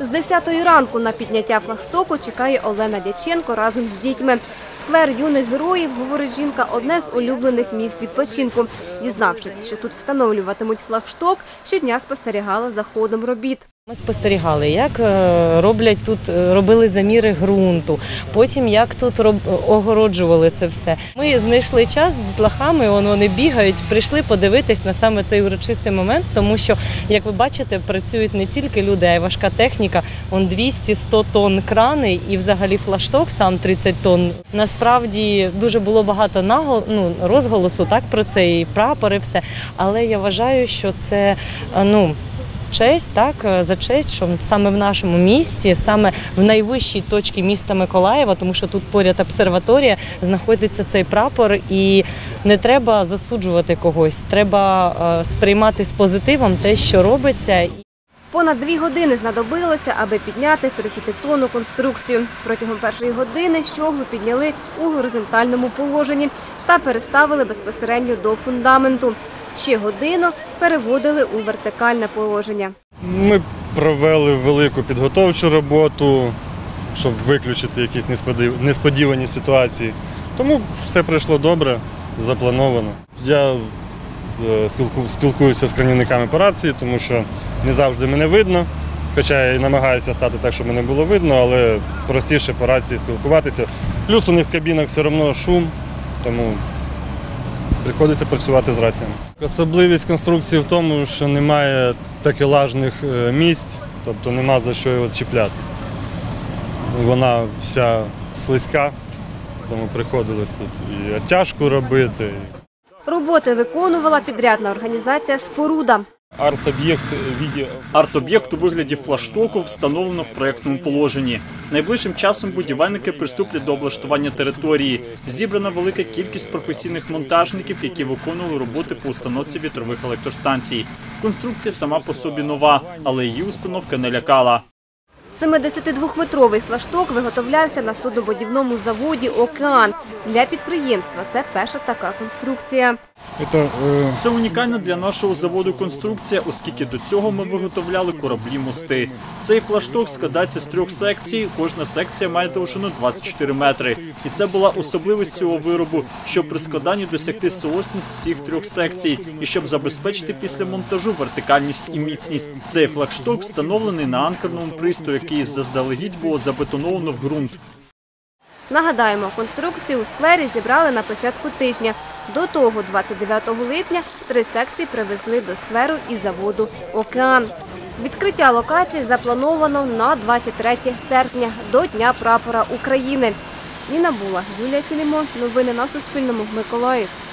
З 10-ї ранку на підняття флагштоку чекає Олена Дяченко разом з дітьми. Сквер юних героїв, говорить жінка, одне з улюблених місць відпочинку. Дізнавшись, що тут встановлюватимуть флагшток, щодня спостерігала за ходом робіт. Ми спостерігали, як робили заміри ґрунту, потім як тут огороджували це все. Ми знайшли час з дітлахами, вони бігають, прийшли подивитись на саме цей урочистий момент, тому що, як ви бачите, працюють не тільки люди, а й важка техніка. 200-100 тонн крани і взагалі флагшток сам 30 тонн. Насправді дуже було багато розголосу про це, і прапори, все. Але я вважаю, що це, честь, за честь, що саме в нашому місті, саме в найвищій точці міста Миколаєва, тому що тут поряд обсерваторія, знаходиться цей прапор, і не треба засуджувати когось, треба сприймати з позитивом те, що робиться. Понад 2 години знадобилося, аби підняти 30-тонну конструкцію. Протягом першої години щоглу підняли у горизонтальному положенні та переставили безпосередньо до фундаменту. Ще годину переводили у вертикальне положення. Ми провели велику підготовчу роботу, щоб виключити якісь несподівані ситуації. Тому все пройшло добре, заплановано. Я спілкуюся з керівниками по рації, тому що не завжди мене видно. Хоча я і намагаюся стати так, щоб мене було видно, але простіше по рації спілкуватися. Плюс у них в кабінах все одно шум, тому приходиться працювати з раціями. Особливість конструкції в тому, що немає такелажних місць, тобто нема за що його чіпляти. Вона вся слизька, тому приходилось тут і оттяжку робити. Роботи виконувала підрядна організація «Споруда». Арт-об'єкт у вигляді флагштоку встановлено в проєктному положенні. Найближчим часом будівельники приступлять до облаштування території. Зібрана велика кількість професійних монтажників, які виконували роботи по установці вітрових електростанцій. Конструкція сама по собі нова, але її установка не лякала. 72-метровий флагшток виготовлявся на суднобудівному заводі «Океан». Для підприємства це перша така конструкція. Це унікальна для нашого заводу конструкція, оскільки до цього ми виготовляли кораблі-мости. Цей флагшток складається з 3 секцій, кожна секція має довжину 24 метри. І це була особливість цього виробу, щоб при складанні досягти соосність всіх 3 секцій і щоб забезпечити після монтажу вертикальність і міцність. Цей флагшток встановлений на анкерному пристрої, який заздалегідь було забетоновано в ґрунт. Нагадаємо, конструкцію у сквері зібрали на початку тижня. До того, 29 липня, 3 секції привезли до скверу із заводу «Океан». Відкриття локації заплановано на 23 серпня, до Дня прапора України. Ніна Була, Юлія Філімон. Новини на Суспільному. Миколаїв.